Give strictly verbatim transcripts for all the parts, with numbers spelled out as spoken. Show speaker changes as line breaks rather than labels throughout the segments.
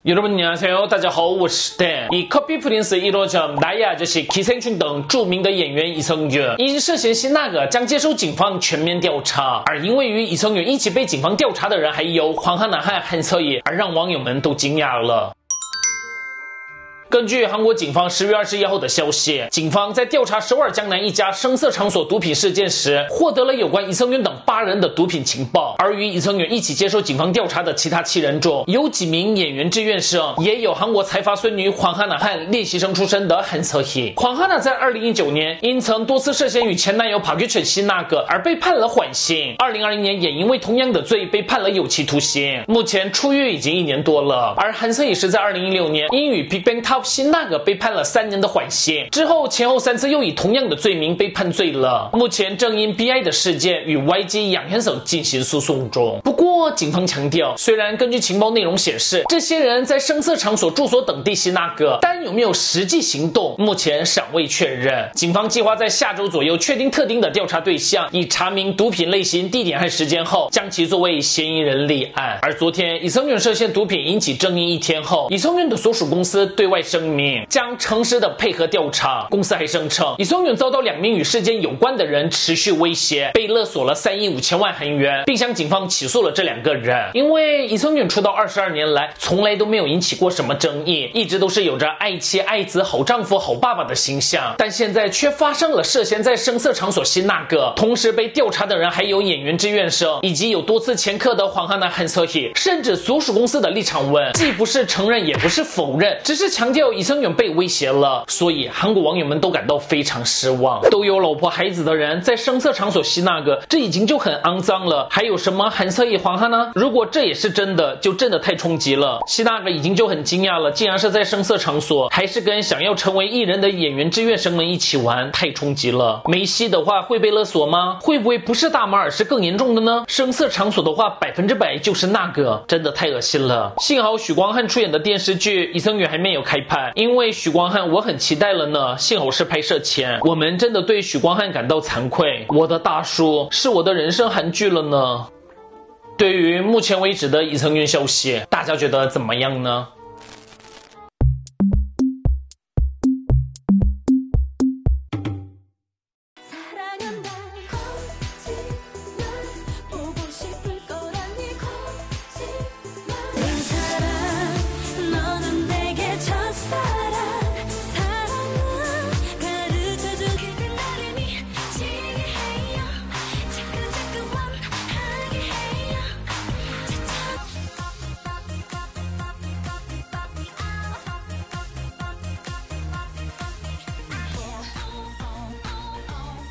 여러분 안녕하세요， 大家好，我是 Dan。以 Copy Prince 一罗점 나의 아저씨 기생충等著名的演员이성균因涉嫌吸那个将接受警方全面调查，而因为与이성균一起被警方调查的人还有黄汉南和韩策也，而让网友们都惊讶了。 根据韩国警方十月二十一号的消息，警方在调查首尔江南一家声色场所毒品事件时，获得了有关이성균等八人的毒品情报。而与이성균一起接受警方调查的其他七人中，有几名演员志愿生，也有韩国财阀孙女黄汉娜和练习生出身的韩策也。黄汉娜在二零一九年因曾多次涉嫌与前男友朴규천吸那个而被判了缓刑，二零二零年也因为同样的罪被判了有期徒刑，目前出狱已经一年多了。而韩策也是在二零一六年因与 BigBang Top 吸那个被判了三年的缓刑，之后前后三次又以同样的罪名被判罪了，目前正因 B I 的事件与 Y G 杨先生进行诉讼中。不过警方强调，虽然根据情报内容显示这些人在声色场所住所等地吸那个，但有没有实际行动，目前尚未确认。警方计划在下周左右确定特定的调查对象，以查明毒品类型、地点和时间后，将其作为嫌疑人立案。而昨天이성균涉嫌毒品引起争议一天后，이성균的所属公司对外声明 将诚实的配合调查。公司还声称이성균遭到两名与事件有关的人持续威胁，被勒索了三亿五千万韩元，并向警方起诉了这两个人。因为이성균出道二十二年来，从来都没有引起过什么争议，一直都是有着爱妻、爱子、好丈夫、好爸爸的形象。但现在却发生了涉嫌在声色场所吸那个，同时被调查的人还有演员志愿生，以及有多次前科的黄汉娜、韩策也，甚至所属公司的立场文既不是承认也不是否认，只是强调이성균被威胁了，所以韩国网友们都感到非常失望。都有老婆孩子的人在声色场所吸那个，这已经就很肮脏了，还有什么韩策也、黄汉呢？如果这也是真的，就真的太冲击了。吸那个已经就很惊讶了，竟然是在声色场所，还是跟想要成为艺人的演员志愿生们一起玩，太冲击了。没吸的话会被勒索吗？会不会不是大麻而是更严重的呢？声色场所的话，百分之百就是那个，真的太恶心了。幸好许光汉出演的电视剧이성균还没有开拍，因为 许光汉我很期待了呢，幸好是拍摄前，我们真的对许光汉感到惭愧。我的大叔是我的人生韩剧了呢。对于目前为止的이성균消息，大家觉得怎么样呢？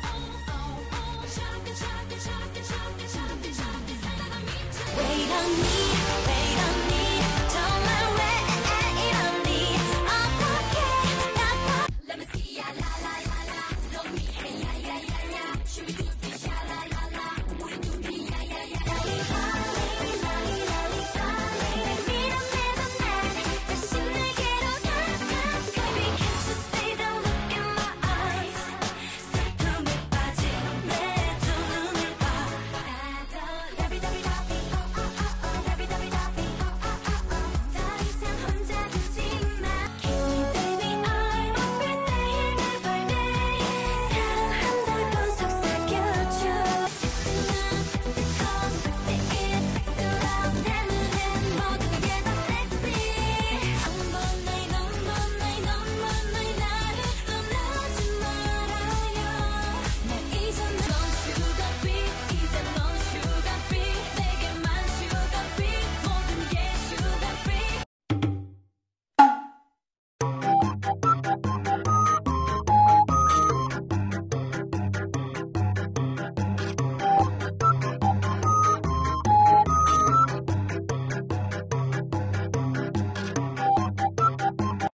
Wait on me.